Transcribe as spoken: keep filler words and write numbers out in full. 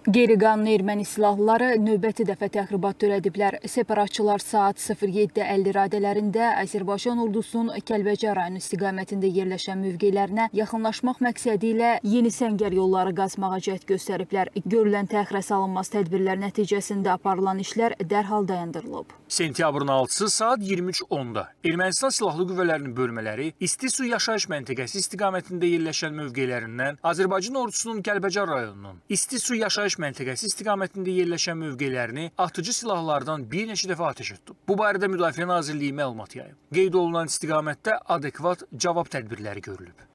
Qeyri-qanuni erməni silahlıları növbəti dəfə təxribat törədiblər. Separatçılar saat sıfır yeddi əlli radələrində Azərbaycan ordusunun Kəlbəcər rayonu istiqamətində yerləşən mövqelərinə yaxınlaşmaq məqsədi ilə yeni səngər yolları qazmağa cəhd göstəriblər. Görülən təxirə salınmaz tədbirlər nəticəsində aparılan işlər dərhal dayandırılıb. Sentyabrın altısı saat iyirmi üç onda Ermənistan Silahlı Qüvvələrinin bölmələri İstisu yaşayış məntəqəsi istiqamətində yerləşən mövqelərindən Azərbaycan ordusunun Kəlbəcər rayonunun İstisu yaşayış məntəqəsi istiqamətində yerləşən mövqelərini atıcı silahlardan bir neçə dəfə atəş etdi. Bu barədə Müdafiə Nazirliyi məlumat yayıb. Qeyd olunan istiqamətdə adekvat cavab tədbirləri görülüb.